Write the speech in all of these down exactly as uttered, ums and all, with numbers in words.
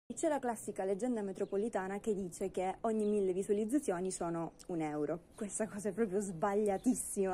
C'è la classica leggenda metropolitana che dice che ogni mille visualizzazioni sono un euro. Questa cosa è proprio sbagliatissima.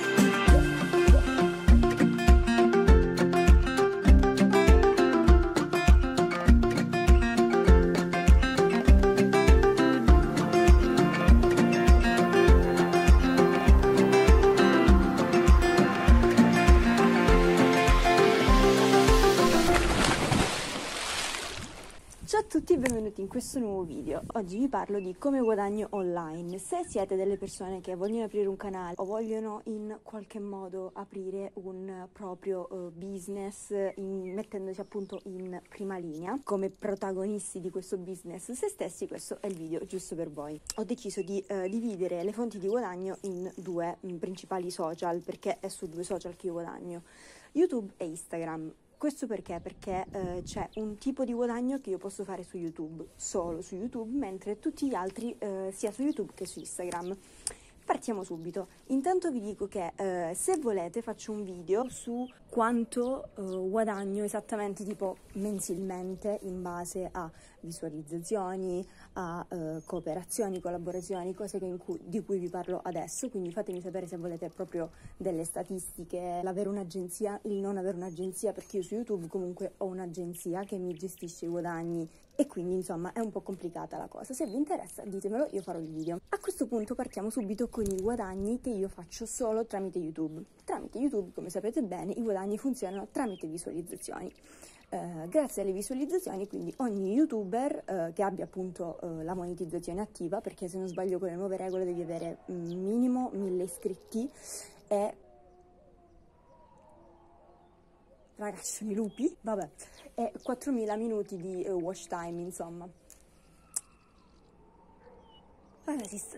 Ciao a tutti e benvenuti in questo nuovo video. Oggi vi parlo di come guadagno online. Se siete delle persone che vogliono aprire un canale o vogliono in qualche modo aprire un proprio uh, business in, mettendosi appunto in prima linea come protagonisti di questo business se stessi, questo è il video giusto per voi. Ho deciso di uh, dividere le fonti di guadagno in due mh, principali social, perché è su due social che io guadagno: YouTube e Instagram. Questo perché? Perché eh, c'è un tipo di guadagno che io posso fare su YouTube, solo su YouTube, mentre tutti gli altri eh, sia su YouTube che su Instagram. Partiamo subito. Intanto vi dico che eh, se volete faccio un video su quanto eh, guadagno esattamente tipo mensilmente in base a visualizzazioni, a eh, cooperazioni, collaborazioni, cose che in cui, di cui vi parlo adesso, quindi fatemi sapere se volete proprio delle statistiche, l'avere un'agenzia, il non avere un'agenzia, perché io su YouTube comunque ho un'agenzia che mi gestisce i guadagni e quindi insomma è un po' complicata la cosa. Se vi interessa ditemelo, io farò il video. A questo punto partiamo subito con i guadagni che io faccio solo tramite YouTube. Tramite YouTube, come sapete bene, i guadagni funzionano tramite visualizzazioni. Eh, grazie alle visualizzazioni, quindi ogni youtuber eh, che abbia appunto eh, la monetizzazione attiva, perché se non sbaglio con le nuove regole devi avere mm, minimo mille iscritti e ragazzi, mi lupi, vabbè, e quattromila minuti di eh, watch time, insomma. Guarda, esiste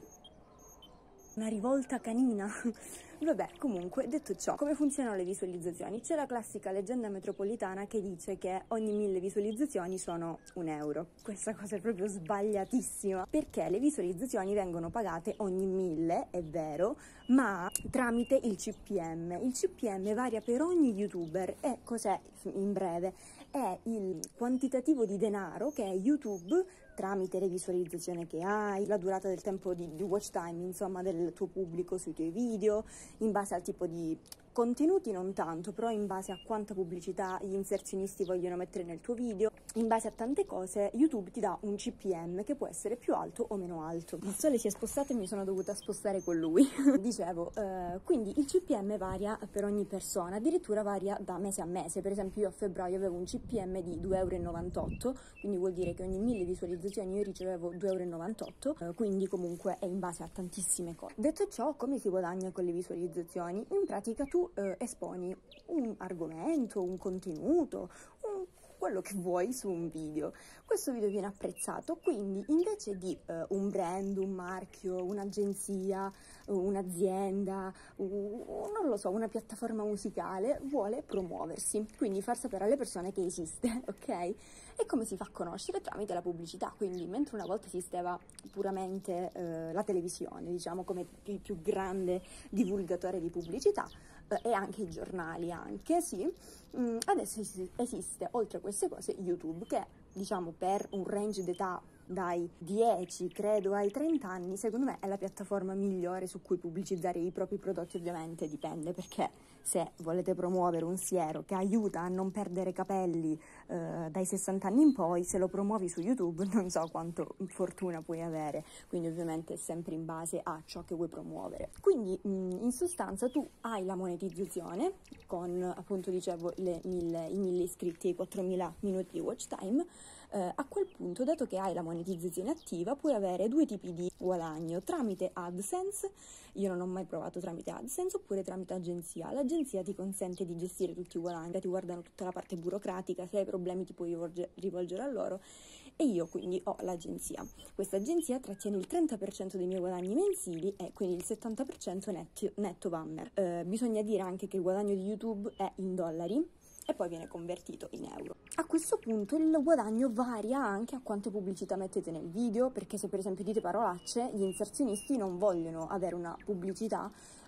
una rivolta canina. Vabbè, comunque, detto ciò, come funzionano le visualizzazioni? C'è la classica leggenda metropolitana che dice che ogni mille visualizzazioni sono un euro. Questa cosa è proprio sbagliatissima, perché le visualizzazioni vengono pagate ogni mille, è vero, ma tramite il C P M. Il C P M varia per ogni youtuber e cos'è, in breve, è il quantitativo di denaro che YouTube, tramite le visualizzazioni che hai, la durata del tempo di, di watch time, insomma, del tuo pubblico sui tuoi video, in base al tipo di contenuti non tanto, però in base a quanta pubblicità gli inserzionisti vogliono mettere nel tuo video, in base a tante cose YouTube ti dà un C P M che può essere più alto o meno alto. Il sole si è spostato e mi sono dovuta spostare con lui. Dicevo, eh, quindi il C P M varia per ogni persona, addirittura varia da mese a mese. Per esempio io a febbraio avevo un C P M di due euro e novantotto, quindi vuol dire che ogni mille visualizzazioni io ricevevo due euro e novantotto, eh, quindi comunque è in base a tantissime cose. Detto ciò, come si guadagna con le visualizzazioni? In pratica tu eh, esponi un argomento, un contenuto, un quello che vuoi su un video. Questo video viene apprezzato, quindi invece di uh, un brand, un marchio, un'agenzia, uh, un'azienda, uh, non lo so, una piattaforma musicale vuole promuoversi, quindi far sapere alle persone che esiste, ok? E come si fa a conoscere? Tramite la pubblicità. Quindi mentre una volta esisteva puramente uh, la televisione, diciamo, come il più grande divulgatore di pubblicità, e anche i giornali, anche sì, mm, adesso esiste oltre a queste cose YouTube, che diciamo per un range d'età dai dieci credo ai trenta anni secondo me è la piattaforma migliore su cui pubblicizzare i propri prodotti. Ovviamente dipende, perché se volete promuovere un siero che aiuta a non perdere capelli eh, dai sessanta anni in poi, se lo promuovi su YouTube non so quanto fortuna puoi avere, quindi ovviamente è sempre in base a ciò che vuoi promuovere. Quindi mh, in sostanza tu hai la monetizzazione con, appunto dicevo, le mille, i mille iscritti e i quattromila minuti di watch time. Eh, a quel punto, dato che hai la monetizzazione attiva, puoi avere due tipi di guadagno: tramite AdSense, io non ho mai provato tramite AdSense, oppure tramite agenzia. L'agenzia ti consente di gestire tutti i guadagni, ti guardano tutta la parte burocratica, se hai problemi ti puoi rivolge, rivolgere a loro, e io quindi ho l'agenzia. Questa agenzia trattiene il trenta per cento dei miei guadagni mensili e quindi il settanta per cento netto, netto va a me. Eh, bisogna dire anche che il guadagno di YouTube è in dollari e poi viene convertito in euro. A questo punto il guadagno varia anche a quante pubblicità mettete nel video, perché se per esempio dite parolacce, gli inserzionisti non vogliono avere una pubblicità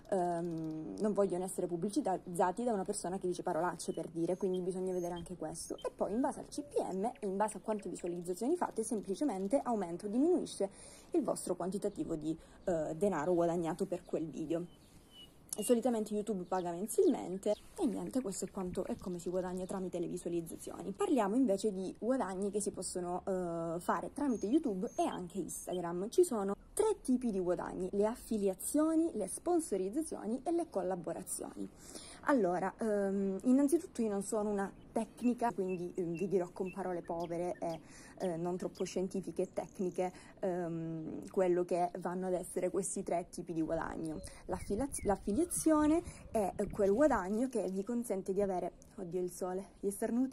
ehm, non vogliono essere pubblicizzati da una persona che dice parolacce, per dire, quindi bisogna vedere anche questo. E poi in base al C P M e in base a quante visualizzazioni fate, semplicemente aumenta o diminuisce il vostro quantitativo di eh, denaro guadagnato per quel video. E solitamente YouTube paga mensilmente e niente, questo è quanto è come si guadagna tramite le visualizzazioni. Parliamo invece di guadagni che si possono uh, fare tramite YouTube e anche Instagram. Ci sono tre tipi di guadagni: le affiliazioni, le sponsorizzazioni e le collaborazioni. Allora, um, innanzitutto io non sono una tecnica, quindi um, vi dirò con parole povere e eh, non troppo scientifiche e tecniche um, quello che vanno ad essere questi tre tipi di guadagno. L'affiliazione è quel guadagno che vi consente di avere, oddio il sole, gli starnuti,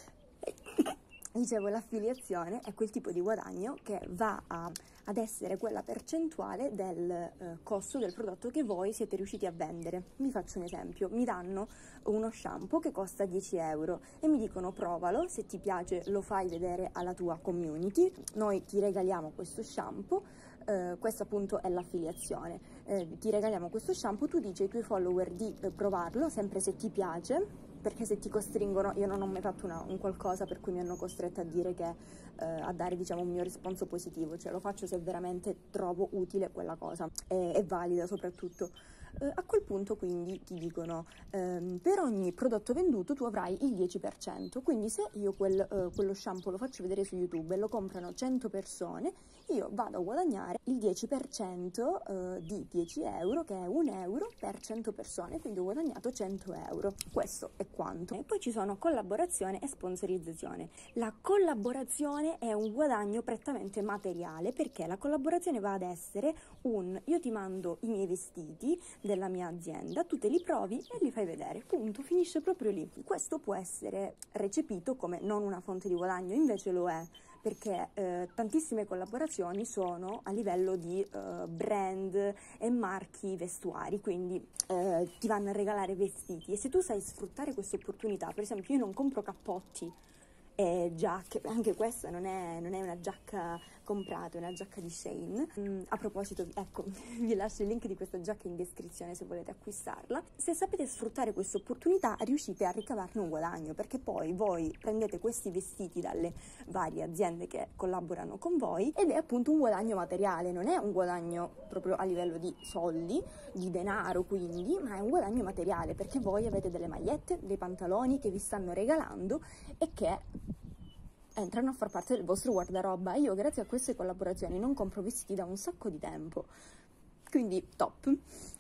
dicevo, l'affiliazione è quel tipo di guadagno che va a, ad essere quella percentuale del eh, costo del prodotto che voi siete riusciti a vendere. Vi faccio un esempio: mi danno uno shampoo che costa dieci euro e mi dicono provalo, se ti piace lo fai vedere alla tua community, noi ti regaliamo questo shampoo. Uh, questa appunto è l'affiliazione, uh, ti regaliamo questo shampoo, tu dici ai tuoi follower di uh, provarlo, sempre se ti piace, perché se ti costringono, io non ho mai fatto una, un qualcosa per cui mi hanno costretta a dire che, uh, a dare diciamo un mio risponso positivo, cioè lo faccio se veramente trovo utile quella cosa e, e valida soprattutto. Uh, a quel punto quindi ti dicono um, per ogni prodotto venduto tu avrai il dieci per cento, quindi se io quel, uh, quello shampoo lo faccio vedere su YouTube e lo comprano cento persone, io vado a guadagnare il dieci per cento uh, di dieci euro, che è un euro per cento persone, quindi ho guadagnato cento euro. Questo è quanto. E poi ci sono collaborazione e sponsorizzazione. La collaborazione è un guadagno prettamente materiale, perché la collaborazione va ad essere un: io ti mando i miei vestiti della mia azienda, tu te li provi e li fai vedere, punto, finisce proprio lì. Questo può essere recepito come non una fonte di guadagno, invece lo è, perché eh, tantissime collaborazioni sono a livello di eh, brand e marchi vestuari, quindi eh, ti vanno a regalare vestiti, e se tu sai sfruttare questa opportunità, per esempio io non compro cappotti e giacche, anche questa non è, non è una giacca comprata, è una giacca di Shein. Mm, a proposito, ecco, vi lascio il link di questa giacca in descrizione se volete acquistarla. Se sapete sfruttare questa opportunità riuscite a ricavarne un guadagno, perché poi voi prendete questi vestiti dalle varie aziende che collaborano con voi ed è appunto un guadagno materiale, non è un guadagno proprio a livello di soldi, di denaro quindi, ma è un guadagno materiale, perché voi avete delle magliette, dei pantaloni che vi stanno regalando e che entrano a far parte del vostro guardaroba. Io grazie a queste collaborazioni non compro vestiti da un sacco di tempo, quindi top.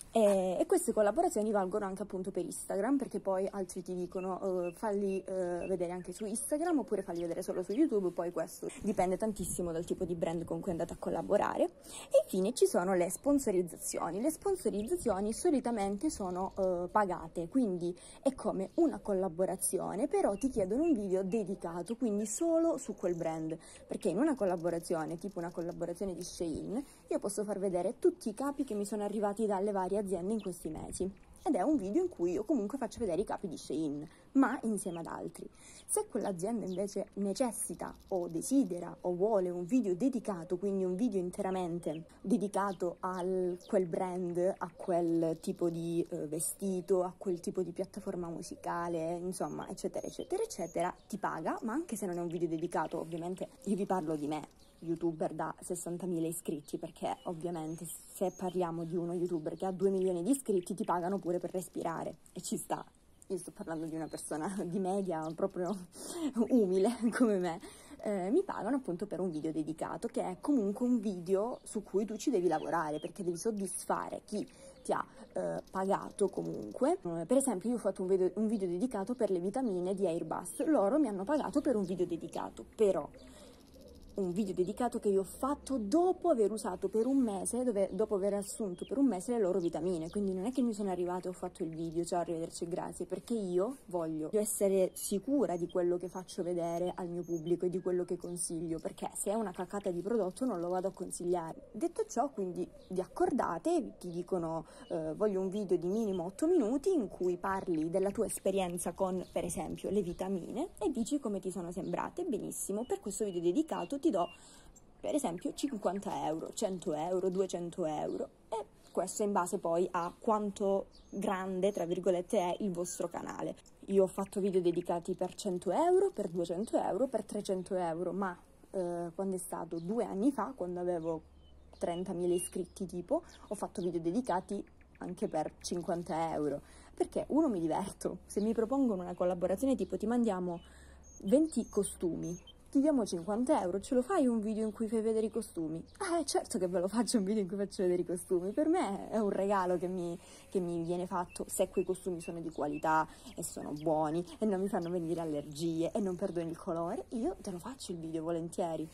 E, e queste collaborazioni valgono anche appunto per Instagram, perché poi altri ti dicono uh, falli uh, vedere anche su Instagram oppure falli vedere solo su YouTube, poi questo dipende tantissimo dal tipo di brand con cui andate a collaborare. E infine ci sono le sponsorizzazioni. Le sponsorizzazioni solitamente sono uh, pagate, quindi è come una collaborazione, però ti chiedono un video dedicato, quindi solo su quel brand, perché in una collaborazione, tipo una collaborazione di Shein, io posso far vedere tutti i capi che mi sono arrivati dalle varie aziende in questi mesi, ed è un video in cui io comunque faccio vedere i capi di Shein, ma insieme ad altri. Se quell'azienda invece necessita o desidera o vuole un video dedicato, quindi un video interamente dedicato a quel brand, a quel tipo di eh, vestito, a quel tipo di piattaforma musicale, insomma, eccetera, eccetera, eccetera, ti paga, ma anche se non è un video dedicato, ovviamente io vi parlo di me, youtuber da sessantamila iscritti, perché ovviamente se parliamo di uno youtuber che ha due milioni di iscritti ti pagano pure per respirare e ci sta. Io sto parlando di una persona di media proprio umile come me. Eh, mi pagano appunto per un video dedicato, che è comunque un video su cui tu ci devi lavorare, perché devi soddisfare chi ti ha eh, pagato comunque. Eh, per esempio io ho fatto un video, un video dedicato per le vitamine di Airbus, loro mi hanno pagato per un video dedicato, però un video dedicato che io ho fatto dopo aver usato per un mese, dove, dopo aver assunto per un mese le loro vitamine, quindi non è che mi sono arrivata e ho fatto il video, ciao, arrivederci, grazie, perché io voglio essere sicura di quello che faccio vedere al mio pubblico e di quello che consiglio, perché se è una cacata di prodotto non lo vado a consigliare. Detto ciò, quindi vi accordate, ti dicono eh, voglio un video di minimo otto minuti in cui parli della tua esperienza con, per esempio, le vitamine e dici come ti sono sembrate. Benissimo, per questo video dedicato ti do per esempio cinquanta euro, cento euro, duecento euro e questo in base poi a quanto grande, tra virgolette, è il vostro canale. Io ho fatto video dedicati per cento euro, per duecento euro, per trecento euro, ma eh, quando è stato due anni fa, quando avevo trentamila iscritti tipo, ho fatto video dedicati anche per cinquanta euro, perché uno, mi diverto. Se mi propongono una collaborazione tipo ti mandiamo venti costumi, ti diamo cinquanta euro, ce lo fai un video in cui fai vedere i costumi? Eh, certo che ve lo faccio un video in cui faccio vedere i costumi, per me è un regalo che mi, che mi viene fatto se quei costumi sono di qualità e sono buoni e non mi fanno venire allergie e non perdono il colore, io te lo faccio il video volentieri.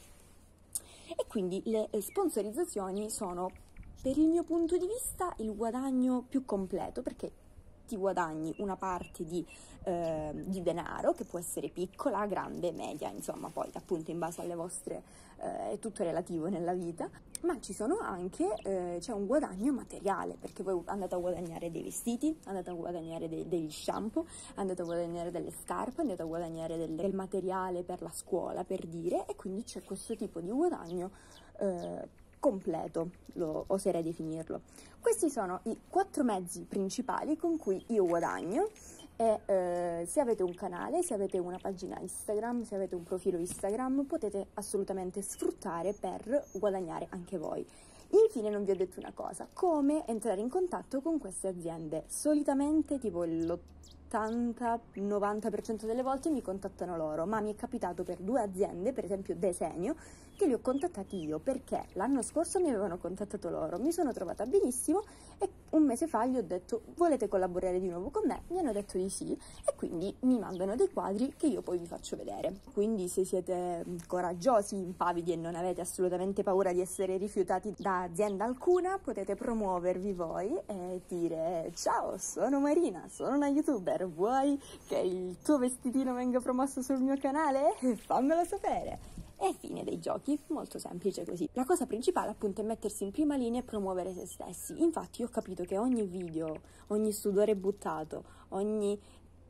E quindi le sponsorizzazioni sono, per il mio punto di vista, il guadagno più completo, perché ti guadagni una parte di, eh, di denaro, che può essere piccola, grande, media, insomma, poi appunto in base alle vostre, eh, è tutto relativo nella vita, ma ci sono anche, eh, c'è un guadagno materiale, perché voi andate a guadagnare dei vestiti, andate a guadagnare dei, degli shampoo, andate a guadagnare delle scarpe, andate a guadagnare del, del materiale per la scuola, per dire, e quindi c'è questo tipo di guadagno eh, completo, lo oserei definirlo. Questi sono i quattro mezzi principali con cui io guadagno e eh, se avete un canale, se avete una pagina Instagram, se avete un profilo Instagram, potete assolutamente sfruttare per guadagnare anche voi. Infine non vi ho detto una cosa: come entrare in contatto con queste aziende. Solitamente tipo l'ottanta novanta per cento delle volte mi contattano loro, ma mi è capitato per due aziende, per esempio Desenio, che li ho contattati io, perché l'anno scorso mi avevano contattato loro, mi sono trovata benissimo e un mese fa gli ho detto: volete collaborare di nuovo con me? Mi hanno detto di sì e quindi mi mandano dei quadri che io poi vi faccio vedere. Quindi se siete coraggiosi, impavidi e non avete assolutamente paura di essere rifiutati da azienda alcuna, potete promuovervi voi e dire: ciao, sono Marina, sono una youtuber, vuoi che il tuo vestitino venga promosso sul mio canale? Fammelo sapere. E fine dei giochi, molto semplice così. La cosa principale appunto è mettersi in prima linea e promuovere se stessi. Infatti io ho capito che ogni video, ogni sudore buttato, ogni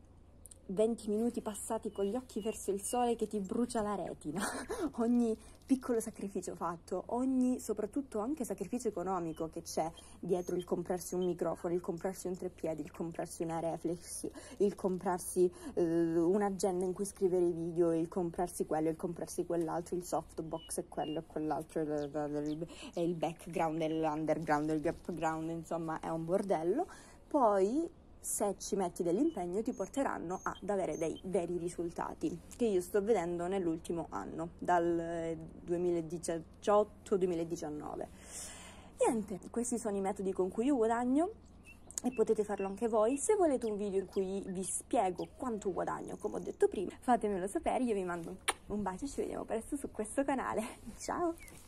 venti minuti passati con gli occhi verso il sole che ti brucia la retina, ogni piccolo sacrificio fatto, ogni, soprattutto anche sacrificio economico che c'è dietro il comprarsi un microfono, il comprarsi un treppiedi, il comprarsi una reflex, il comprarsi eh, un'agenda in cui scrivere i video, il comprarsi quello, il comprarsi quell'altro, il softbox e quello e quell'altro, e il background e l'underground e il gapground, insomma è un bordello. Poi se ci metti dell'impegno ti porteranno ad avere dei veri risultati che io sto vedendo nell'ultimo anno, dal duemiladiciotto duemiladiciannove. Niente, questi sono i metodi con cui io guadagno e potete farlo anche voi. Se volete un video in cui vi spiego quanto guadagno, come ho detto prima, fatemelo sapere, io vi mando un bacio e ci vediamo presto su questo canale. Ciao!